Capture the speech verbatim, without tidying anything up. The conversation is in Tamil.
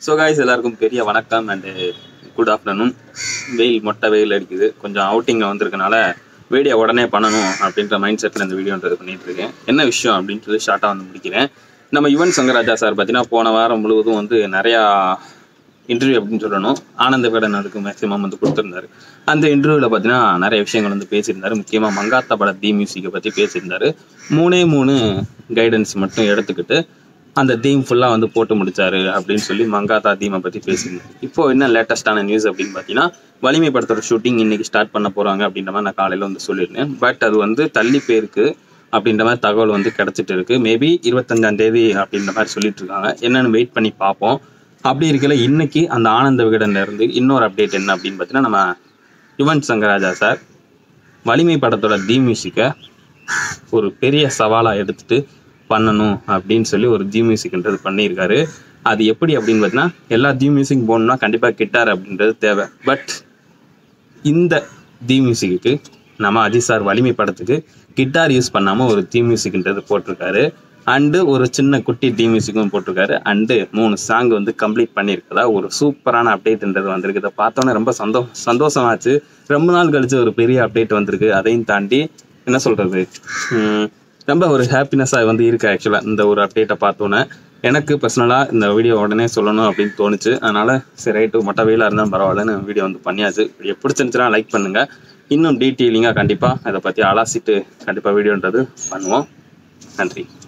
ஸோ காய்ஸ் எல்லாருக்கும் பெரிய வணக்கம் அண்டு குட் ஆஃப்டர்நூன். வெயில் மொட்டை வெயில் அடிக்குது. கொஞ்சம் அவுட்டிங்கில் வந்திருக்கனால வீடியோ உடனே பண்ணணும் அப்படின்ற மைண்ட் செட்டில் இந்த வீடியோன்றது பண்ணிட்டு இருக்கேன். என்ன விஷயம் அப்படின்றது ஷார்ட்டாக வந்து முடிக்கிறேன். நம்ம யுவன் சங்கர் ராஜா சார் பார்த்தீங்கன்னா போன வாரம் முழுவதும் வந்து நிறையா இன்டர்வியூ அப்படின்னு சொல்லணும் ஆனந்த விகடன் அதுக்கு மேக்ஸிமம் வந்து கொடுத்துருந்தாரு. அந்த இன்டர்வியூவில் பார்த்தீங்கன்னா நிறைய விஷயங்கள் வந்து பேசியிருந்தாரு. முக்கியமாக மங்காத்தா பட தி மியூசிக்கை பற்றி பேசியிருந்தாரு. மூணே மூணு கைடன்ஸ் மட்டும் எடுத்துக்கிட்டு அந்த தீம் ஃபுல்லாக வந்து போட்டு முடிச்சாரு அப்படின்னு சொல்லி மங்காத்தா தீமை பற்றி பேசியிருந்தாரு. இப்போ என்ன லேட்டஸ்டான நியூஸ் அப்படின்னு பார்த்தீங்கன்னா வலிமை படத்தோட ஷூட்டிங் இன்னைக்கு ஸ்டார்ட் பண்ண போகிறாங்க அப்படின்ற மாதிரி நான் காலையில் வந்து சொல்லியிருந்தேன். பட் அது வந்து தள்ளி போயிருக்கு அப்படின்ற மாதிரி தகவல் வந்து கிடச்சிட்டு இருக்கு. மேபி இருபத்தஞ்சாம் தேதி அப்படின்ற மாதிரி சொல்லிட்டு இருக்காங்க. என்னன்னு வெயிட் பண்ணி பார்ப்போம். அப்படி இருக்கல இன்னைக்கு அந்த ஆனந்த விகடன்ல இருந்து இன்னொரு அப்டேட் என்ன அப்படின்னு பார்த்தீங்கன்னா நம்ம யுவன் சங்கர் ராஜா சார் வலிமை படத்தோட தி மியூசிக்கை ஒரு பெரிய சவாலாக எடுத்துட்டு பண்ணணும் அப்படின்னு சொல்லி ஒரு தி மியூசிக்ன்றது பண்ணியிருக்காரு. அது எப்படி அப்படின்னு பார்த்தீங்கன்னா எல்லா தி மியூசிக் போகணும்னா கண்டிப்பாக கிட்டார் அப்படின்றது தேவை. பட் இந்த தி மியூசிக்கு நம்ம அஜித் சார் வலிமை படத்துக்கு கிட்டார் யூஸ் பண்ணாமல் ஒரு தி மியூசிக்ன்றது போட்டிருக்காரு. அண்டு ஒரு சின்ன குட்டி டி மியூசிக்கும் போட்டிருக்காரு. அண்டு மூணு சாங் வந்து கம்ப்ளீட் பண்ணியிருக்கதா ஒரு சூப்பரான அப்டேட்ன்றது வந்திருக்கு. இதை பார்த்தோன்னே ரொம்ப சந்தோ சந்தோஷமாச்சு. ரொம்ப நாள் கழிச்சு ஒரு பெரிய அப்டேட் வந்திருக்கு. அதையும் தாண்டி என்ன சொல்கிறது, ரொம்ப ஒரு ஹாப்பினஸ்ஸாக வந்து இருக்குது. ஆக்சுவலாக இந்த ஒரு அப்டேட்டை பார்த்தோன்னே எனக்கு பர்சனலாக இந்த வீடியோ உடனே சொல்லணும் அப்படின்னு தோணுச்சு. அதனால் சரி ரைட்டு மொட்டை வெயிலாக இருந்தாலும் பரவாயில்லன்னு வீடியோ வந்து பண்ணியாச்சு. வீடியோ பிடிச்சிருந்துச்சுன்னா லைக் பண்ணுங்கள். இன்னும் டீட்டெயிலிங்காக கண்டிப்பாக அதை பற்றி அலாசிட்டு கண்டிப்பாக வீடியோன்றது பண்ணுவோம். நன்றி.